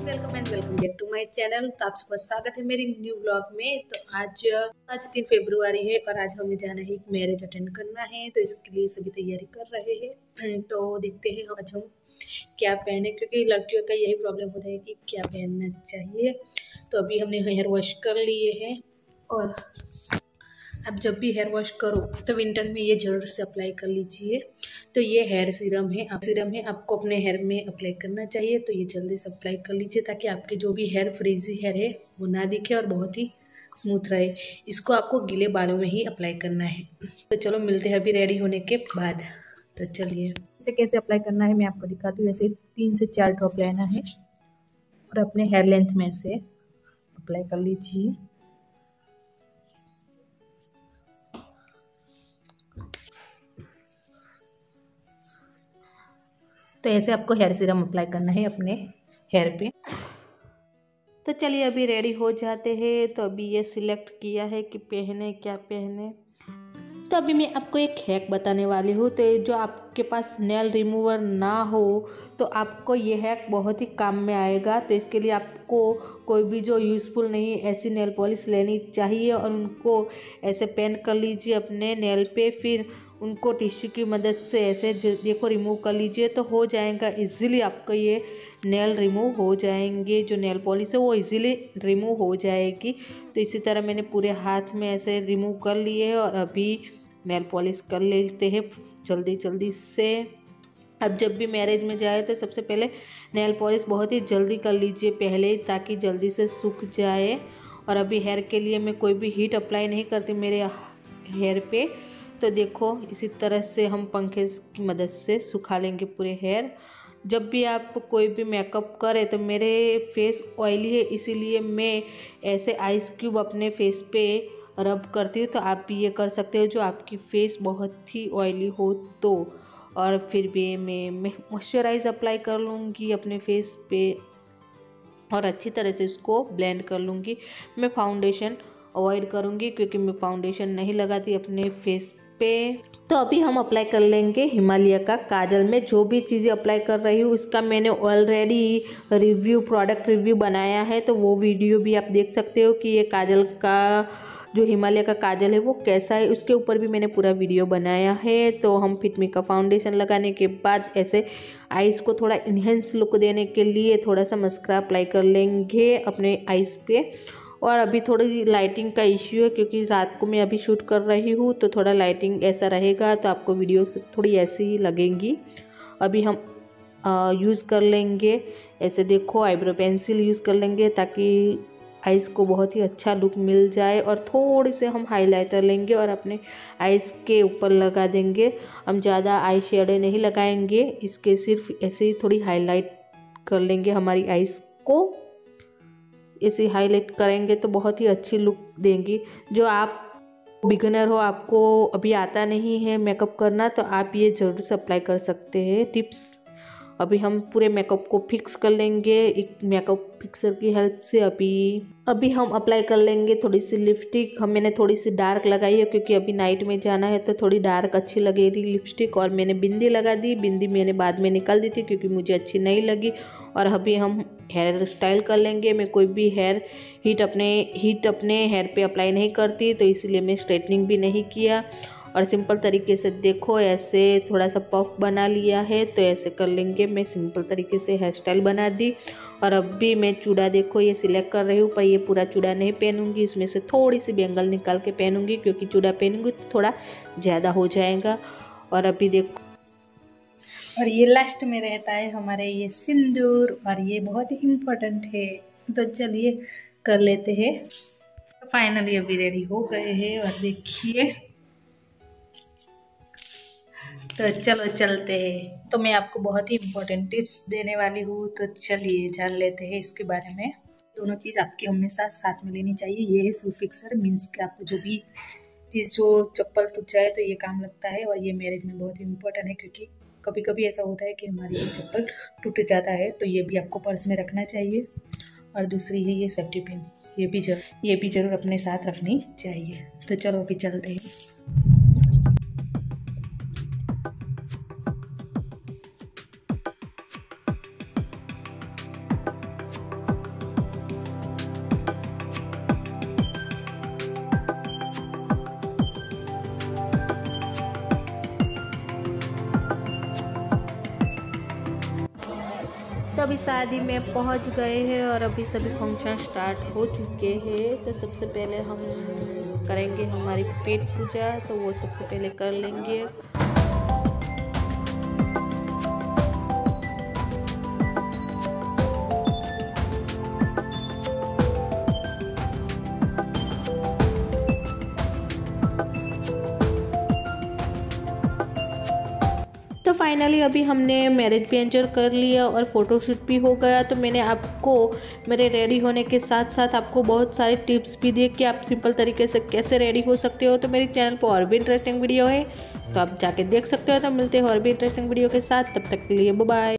Welcome back to my channel. तो आप सबका स्वागत है मेरी न्यू ब्लॉग में। तो आज 3 फरवरी है और आज हमें जाना है, मैरिज अटेंड करना है, तो इसके लिए सभी तैयारी कर रहे हैं। तो देखते हैं आज हम क्या पहने, क्योंकि लड़कियों का यही प्रॉब्लम होता है कि क्या पहनना चाहिए। तो अभी हमने हेयर वॉश कर लिए हैं और अब जब भी हेयर वॉश करो तो विंटर में ये जरूर से अप्लाई कर लीजिए। तो ये हेयर सीरम है, आपको अपने हेयर में अप्लाई करना चाहिए। तो ये जल्दी से अप्लाई कर लीजिए ताकि आपके जो भी हेयर फ्रीजी हेयर है वो ना दिखे और बहुत ही स्मूथ रहे। इसको आपको गीले बालों में ही अप्लाई करना है। तो चलो मिलते हैं अभी रेडी होने के बाद। तो चलिए इसे कैसे अप्लाई करना है मैं आपको दिखाती हूँ। ऐसे 3 से 4 ड्रॉप लेना है और अपने हेयर लेंथ में से अप्लाई कर लीजिए। तो ऐसे आपको हेयर सीरम अप्लाई करना है अपने हेयर पे। तो चलिए अभी रेडी हो जाते हैं। तो अभी ये सिलेक्ट किया है कि पहने क्या पहने। तो अभी मैं आपको एक हैक बताने वाली हूँ। तो जो आपके पास नेल रिमूवर ना हो तो आपको ये हैक बहुत ही काम में आएगा। तो इसके लिए आपको कोई भी जो यूज़फुल नहीं ऐसी नेल पॉलिश लेनी चाहिए और उनको ऐसे पेंट कर लीजिए अपने नेल पे। फिर उनको टिश्यू की मदद से ऐसे देखो रिमूव कर लीजिए तो हो जाएगा इजीली। आपको ये नेल रिमूव हो जाएंगे, जो नेल पॉलिश है वो इजीली रिमूव हो जाएगी। तो इसी तरह मैंने पूरे हाथ में ऐसे रिमूव कर लिए है और अभी नेल पॉलिश कर लेते हैं जल्दी जल्दी से। अब जब भी मैरिज में जाए तो सबसे पहले नेल पॉलिश बहुत ही जल्दी कर लीजिए पहले, ताकि जल्दी से सूख जाए। और अभी हेयर के लिए मैं कोई भी हीट अप्लाई नहीं करती मेरे हेयर पे। तो देखो इसी तरह से हम पंखे की मदद से सुखा लेंगे पूरे हेयर। जब भी आप कोई भी मेकअप करें तो मेरे फेस ऑयली है इसीलिए मैं ऐसे आइस क्यूब अपने फेस पे रब करती हूँ। तो आप भी ये कर सकते हो जो आपकी फेस बहुत ही ऑयली हो तो। और फिर भी मैं मॉइस्चराइज अप्लाई कर लूँगी अपने फेस पे और अच्छी तरह से इसको ब्लेंड कर लूँगी। मैं फाउंडेशन अवॉइड करूँगी क्योंकि मैं फाउंडेशन नहीं लगाती अपने फेस पे। तो अभी हम अप्लाई कर लेंगे हिमालय का काजल। में जो भी चीज़ें अप्लाई कर रही हूँ उसका मैंने ऑलरेडी प्रोडक्ट रिव्यू बनाया है। तो वो वीडियो भी आप देख सकते हो कि ये काजल का जो हिमालय का काजल है वो कैसा है, उसके ऊपर भी मैंने पूरा वीडियो बनाया है। तो हम फिटमी का फाउंडेशन लगाने के बाद ऐसे आइज़ को थोड़ा इन्हेंस लुक देने के लिए थोड़ा सा मस्कारा अप्लाई कर लेंगे अपने आइज़ पे। और अभी थोड़ी लाइटिंग का इश्यू है क्योंकि रात को मैं अभी शूट कर रही हूँ तो थोड़ा लाइटिंग ऐसा रहेगा तो आपको वीडियो थोड़ी ऐसी ही लगेंगी। अभी हम यूज़ कर लेंगे ऐसे देखो आईब्रो पेंसिल यूज़ कर लेंगे ताकि आइज़ को बहुत ही अच्छा लुक मिल जाए। और थोड़ी से हम हाइलाइटर लेंगे और अपने आइज़ के ऊपर लगा देंगे। हम ज़्यादा आई शेडो नहीं लगाएंगे, इसके सिर्फ ऐसे ही थोड़ी हाईलाइट कर लेंगे हमारी आइज़ को। ऐसे हाईलाइट करेंगे तो बहुत ही अच्छी लुक देंगी। जो आप बिगिनर हो, आपको अभी आता नहीं है मेकअप करना, तो आप ये ज़रूर से अप्लाई कर सकते हैं टिप्स। अभी हम पूरे मेकअप को फिक्स कर लेंगे एक मेकअप फिक्सर की हेल्प से। अभी हम अप्लाई कर लेंगे थोड़ी सी लिपस्टिक। मैंने थोड़ी सी डार्क लगाई है क्योंकि अभी नाइट में जाना है तो थोड़ी डार्क अच्छी लगेगी लिपस्टिक। और मैंने बिंदी लगा दी, बिंदी मैंने बाद में निकाल दी थी क्योंकि मुझे अच्छी नहीं लगी। और अभी हम हेयर स्टाइल कर लेंगे। मैं कोई भी हेयर हीट अपने हेयर पे अप्लाई नहीं करती तो इसलिए मैं स्ट्रेटनिंग भी नहीं किया। और सिंपल तरीके से देखो ऐसे थोड़ा सा पफ बना लिया है तो ऐसे कर लेंगे। मैं सिंपल तरीके से हेयर स्टाइल बना दी। और अब भी मैं चूड़ा देखो ये सिलेक्ट कर रही हूँ, पर ये पूरा चूड़ा नहीं पहनूंगी, इसमें से थोड़ी सी बैंगल निकाल के पहनूंगी क्योंकि चूड़ा पहनूंगी तो थोड़ा ज़्यादा हो जाएगा। और अभी देखो, और ये लास्ट में रहता है हमारे ये सिंदूर, और ये बहुत ही इम्पोर्टेंट है। तो चलिए कर लेते हैं। तो फाइनली अभी रेडी हो गए हैं और देखिए, तो चलो चलते हैं। तो मैं आपको बहुत ही इम्पोर्टेंट टिप्स देने वाली हूँ, तो चलिए जान लेते हैं इसके बारे में। दोनों चीज़ आपके हमेशा साथ में लेनी चाहिए। ये है शू फिक्सर, मीन्स कि आपको जो भी चीज़ जो चप्पल टूट जाए तो ये काम लगता है। और ये मैरिज में बहुत ही इम्पोर्टेंट है क्योंकि कभी कभी ऐसा होता है कि हमारी चप्पल टूट जाता है, तो ये भी आपको पर्स में रखना चाहिए। और दूसरी है ये सेफ्टी पिन, ये भी जरूर अपने साथ रखनी चाहिए। तो चलो अभी चलते हैं। तो अभी शादी में पहुंच गए हैं और अभी सभी फंक्शन स्टार्ट हो चुके हैं। तो सबसे पहले हम करेंगे हमारी पेट पूजा, तो वो सबसे पहले कर लेंगे। तो फाइनली अभी हमने मैरिज भी एंजॉय कर लिया और फ़ोटोशूट भी हो गया। तो मैंने आपको मेरे रेडी होने के साथ साथ आपको बहुत सारे टिप्स भी दिए कि आप सिंपल तरीके से कैसे रेडी हो सकते हो। तो मेरे चैनल पर और भी इंटरेस्टिंग वीडियो है, तो आप जाके देख सकते हो। तो मिलते हैं और भी इंटरेस्टिंग वीडियो के साथ, तब तक के लिए बाय बाय।